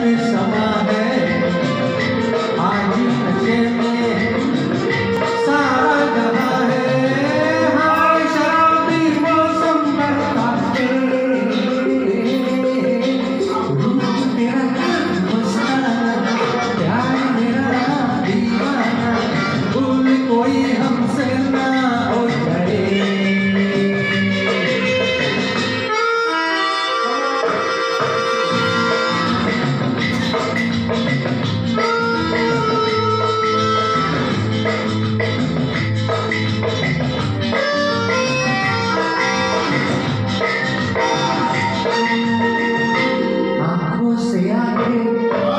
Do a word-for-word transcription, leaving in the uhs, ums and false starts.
पे समा है आज नशे में सारा जहां है। हाँ शराबी मौसम बरसा के रूप तेरा मस्ताना प्यार मेरा दीवाना भूल कोई हमसे ना हो जाए। आँखों से आंखें